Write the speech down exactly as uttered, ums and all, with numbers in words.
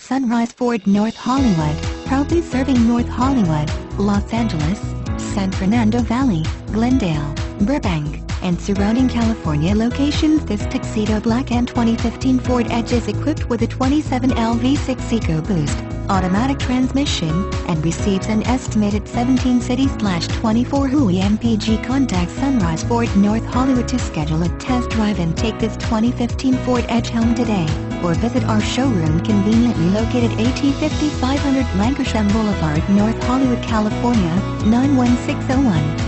Sunrise Ford North Hollywood, proudly serving North Hollywood, Los Angeles, San Fernando Valley, Glendale, Burbank, and surrounding California locations. This tuxedo black and twenty fifteen Ford Edge is equipped with a twenty-seven L V six EcoBoost automatic transmission, and receives an estimated seventeen city twenty-four W I M P G. Contact Sunrise Ford North Hollywood to schedule a test drive and take this twenty fifteen Ford Edge home today, or visit our showroom conveniently located at fifty-five hundred Lankershim Boulevard, North Hollywood, California, nine one six zero one.